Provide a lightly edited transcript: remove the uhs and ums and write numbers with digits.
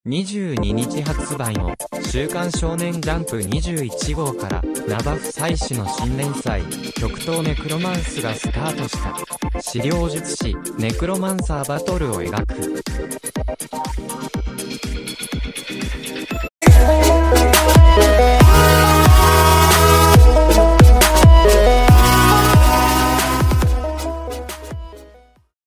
22日発売の週刊少年ジャンプ21号からナバフ祭司の新連載極東ネクロマンスがスタートした。資料術師ネクロマンサーバトルを描く。